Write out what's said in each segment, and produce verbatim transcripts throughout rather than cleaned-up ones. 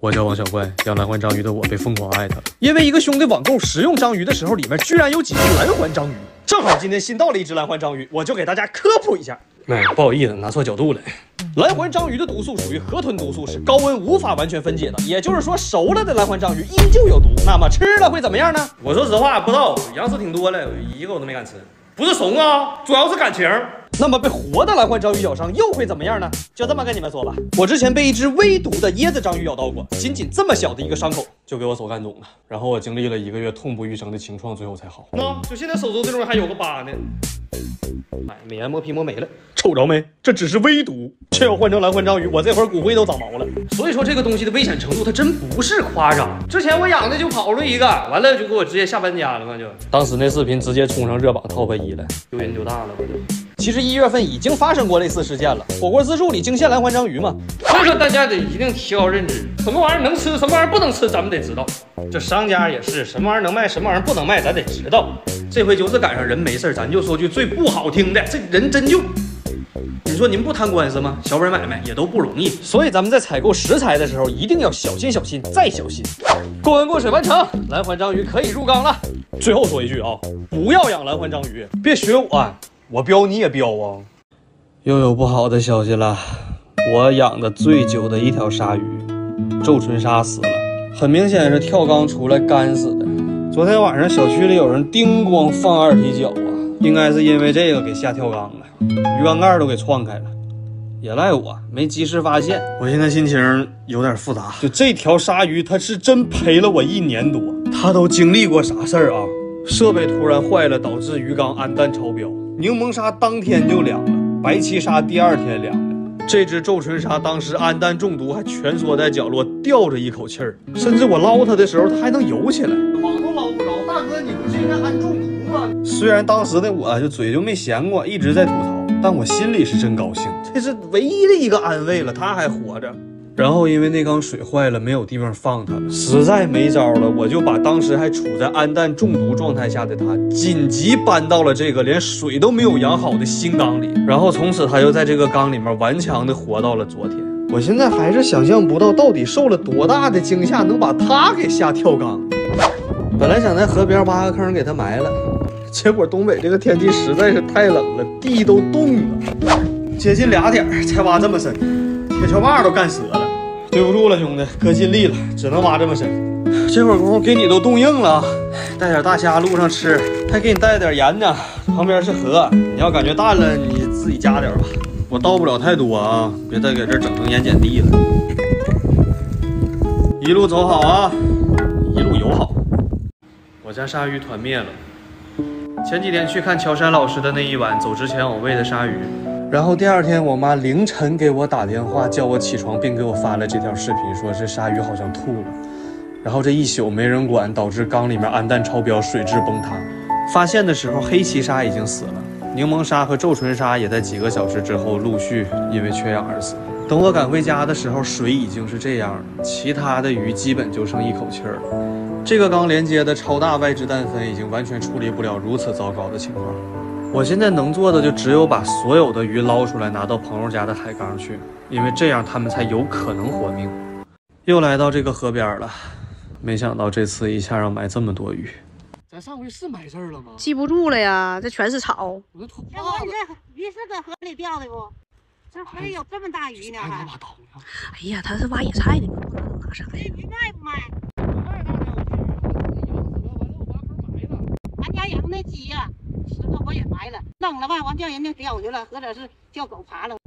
我叫王小怪，养蓝环章鱼的我被疯狂艾特了，因为一个兄弟网购食用章鱼的时候，里面居然有几只蓝环章鱼。正好今天新到了一只蓝环章鱼，我就给大家科普一下。哎，不好意思，拿错角度了。蓝环章鱼的毒素属于河豚毒素，是高温无法完全分解的，也就是说，熟了的蓝环章鱼依旧有毒。那么吃了会怎么样呢？我说实话，不知道，样式挺多的，一个我都没敢吃。不是怂啊，主要是感情。那么被活的蓝环章鱼咬伤又会怎么样呢？就这么跟你们说吧，我之前被一只微毒的椰子章鱼咬到过，仅仅这么小的一个伤口就给我手干肿了，然后我经历了一个月痛不欲生的情创，最后才好。那就现在手肘这种还有个疤呢。哎，美颜磨皮磨没了，瞅着没？这只是微毒，这要换成蓝环章鱼，我这会儿骨灰都长毛了。所以说这个东西的危险程度，它真不是夸张。之前我养的就跑了一个，完了就给我直接下搬家了嘛，就当时那视频直接冲上热榜 top 一了，丢人就大了，我就。其实一月份已经发生过类似事件了，火锅自助里惊现蓝环章鱼嘛。所以说大家得一定提高认知，什么玩意儿能吃，什么玩意儿不能吃，咱们得知道。这商家也是，什么玩意儿能卖，什么玩意儿不能卖，咱得知道。这回就是赶上人没事，咱就说句最不好听的，这人真就，你说您不贪官司吗？小本买卖也都不容易，所以咱们在采购食材的时候一定要小心小心再小心。过温过水完成，蓝环章鱼可以入缸了。最后说一句啊，不要养蓝环章鱼，别学我，我标你也标啊。又有不好的消息了，我养的最久的一条鲨鱼皱唇鲨死了，很明显是跳缸出来干死的。昨天晚上小区里有人叮咣放二踢脚啊，应该是因为这个给吓跳缸了，鱼缸盖都给撞开了，也赖我没及时发现。我现在心情有点复杂，就这条鲨鱼它是真陪了我一年多，它都经历过啥事儿啊？设备突然坏了，导致鱼缸氨氮超标，柠檬鲨当天就凉了，白鳍鲨第二天凉了。这只皱唇鲨当时氨氮中毒，还蜷缩在角落吊着一口气儿，甚至我捞它的时候，它还能游起来。网都捞不着，大哥，你不是应该氨中毒吗？虽然当时的我就嘴就没闲过，一直在吐槽，但我心里是真高兴，这是唯一的一个安慰了，它还活着。然后因为那缸水坏了，没有地方放它了，实在没招了，我就把当时还处在氨氮中毒状态下的它紧急搬到了这个连水都没有养好的新缸里，然后从此它就在这个缸里面顽强的活到了昨天。我现在还是想象不到到底受了多大的惊吓能把它给吓跳缸。本来想在河边挖个坑给它埋了，结果东北这个天气实在是太冷了，地都冻了，接近俩点才挖这么深，铁锹把都干折了。对不住了，兄弟，哥尽力了，只能挖这么深。这会儿功夫给你都冻硬了，带点大虾路上吃，还给你带点盐呢。旁边是河，你要感觉淡了，你自己加点吧。我倒不了太多啊，别再给这整成盐碱地了。一路走好啊，一路友好。我家鲨鱼团灭了。前几天去看乔杉老师的那一晚，走之前我喂的鲨鱼。然后第二天，我妈凌晨给我打电话，叫我起床，并给我发了这条视频，说这鲨鱼好像吐了。然后这一宿没人管，导致缸里面氨氮超标，水质崩塌。发现的时候，黑鳍鲨已经死了，柠檬鲨和皱唇鲨也在几个小时之后陆续因为缺氧而死。等我赶回家的时候，水已经是这样了，其他的鱼基本就剩一口气儿了。这个缸连接的超大外置氮分已经完全处理不了如此糟糕的情况。我现在能做的就只有把所有的鱼捞出来，拿到朋友家的海缸去，因为这样他们才有可能活命。又来到这个河边了，没想到这次一下要埋这么多鱼。咱上回是埋这儿了吗？ 记不住了呀，这全是草。 我这土。要不你这鱼是搁河里钓的不？这河里有这么大鱼呢还。 哎呀，他是挖野菜的，不知道拿啥呀？ 鱼卖不卖？俺家养那鸡呀、啊。十个我也埋了，弄了吧，完叫人家钓去了，或者是叫狗爬了。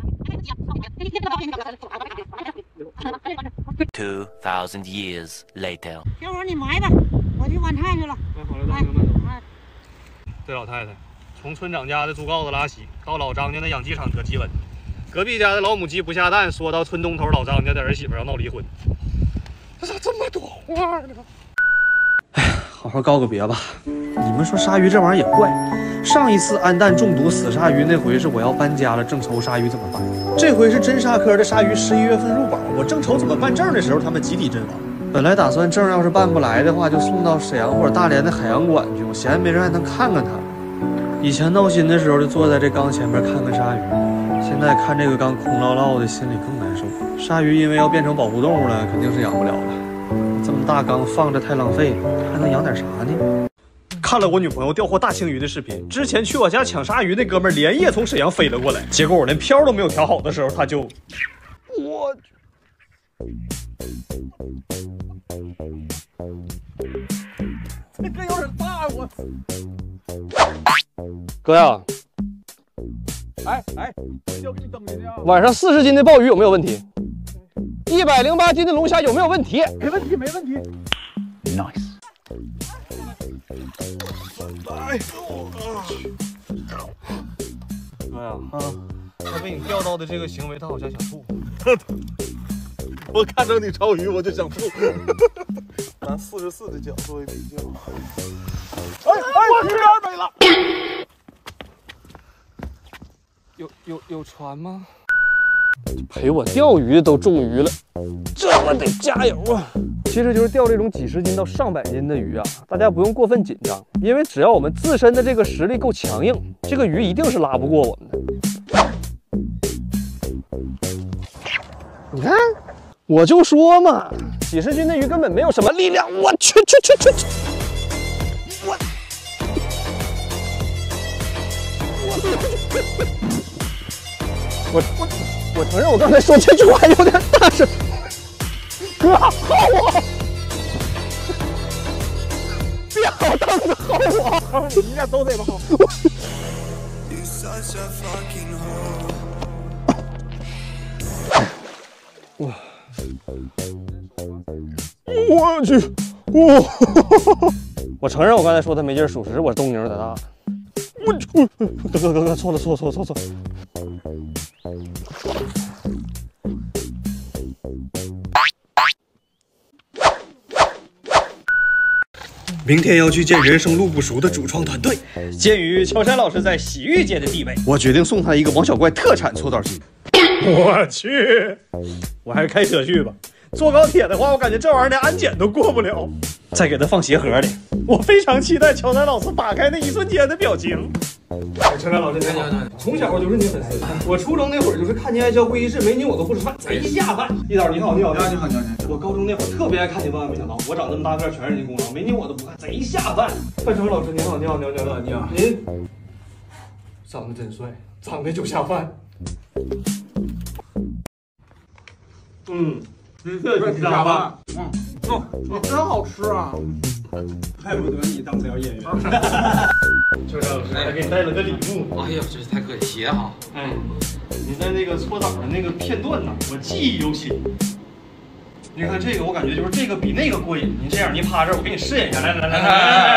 Two thousand years later。 小伙，你埋吧，我去挖菜去了。 埋好了，慢慢走。这老太太从村长家的猪羔子拉稀，到老张家的养鸡场得鸡瘟，隔壁家的老母鸡不下蛋，说到村东头老张家的儿媳妇要闹离婚。这咋这么多话呢？哎，好好告个别吧。你们说鲨鱼这玩意儿也怪，上一次氨氮中毒死鲨鱼那回是我要搬家了，正愁鲨鱼怎么办。这回是真鲨科的鲨鱼十一月份入保，我正愁怎么办证的时候，他们集体阵亡。本来打算证要是办不来的话，就送到沈阳或者大连的海洋馆去，我闲着没人还能看看它。以前闹心的时候就坐在这缸前面看看鲨鱼，现在看这个缸空落落的，心里更难受。 鲨鱼因为要变成保护动物了，肯定是养不了了。这么大缸放着太浪费了，还能养点啥呢？看了我女朋友钓获大青鱼的视频，之前去我家抢鲨鱼那哥们儿连夜从沈阳飞了过来，结果我连漂都没有调好的时候，他就我。 这个有点大，我。哥呀，哎哎，要给你等着呢。晚上四十斤的鲍鱼有没有问题？一百零八斤的龙虾有没有问题？没问题，没问题。Nice。哎，哥呀，啊，他被你钓到的这个行为，他好像想吐。 我看着你抄鱼，我就想吐。拿四十四的角作为比较。哎哎，鱼竿没了。 有有有船吗？陪我钓鱼的都中鱼了，这我得加油啊！其实就是钓这种几十斤到上百斤的鱼啊，大家不用过分紧张，因为只要我们自身的这个实力够强硬，这个鱼一定是拉不过我们的。你看。 我就说嘛，几十斤的鱼根本没有什么力量。我去去去去去！我我我我承认我刚才说这句话有点大声。哥，薅我！别好凳子薅我！你俩都得吧薅。哇！ 我去，哇！我承认我刚才说他没劲儿，属实我动静有点大。我去，哥哥哥哥，错了错了错了错了错了。明天要去见人生路不熟的主创团队。鉴于乔杉老师在洗浴界的地位，我决定送他一个王小怪特产搓澡机。我去，我还是开车去吧。 坐高铁的话，我感觉这玩意儿连安检都过不了。再给它放鞋盒里，我非常期待乔杉老师打开那一瞬间的表情。乔杉老师，你好，从小就是你粉丝。我初中那会儿就是看你爱笑会议室，没你我都不吃饭，贼下饭。一导你好，你好，你好，你好，你好。我高中那会儿特别爱看你，万万没想到我长这么大个全是您功劳，没你我都不看，贼下饭。范成老师，你好，你好，你好，你好，你好。您长得真帅，长得就下饭。嗯。 的确挺下饭，嗯，哦，你真好吃啊！怪不得你当不了演员。秋山老师还给你带了个礼物。哎呀，真是太可惜鞋哈！哎，你在那个搓澡的那个片段呢，我记忆犹新。你看这个，我感觉就是这个比那个过瘾。你这样，你趴这儿，我给你试验一下，来来来来来来。